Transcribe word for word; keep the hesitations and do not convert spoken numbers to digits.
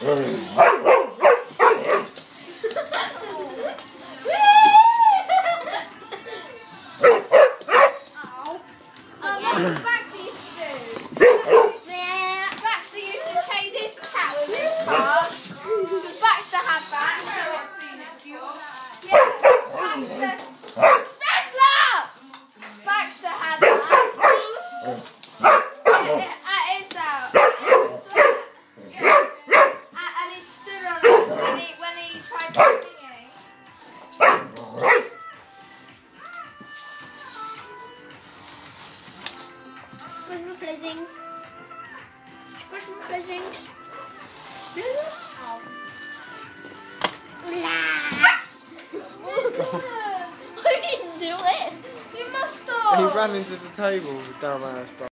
Baxter used to do. Baxter used to chase his cat with his car. Because Baxter had that. So yeah, Baxter. Rizla! Baxter had that. At his house. And he stood on it when he, when he tried to sing. Where's my blessings? Where's my blessings? Oh. I didn't do it. You must have. He ran into the table with dumbass.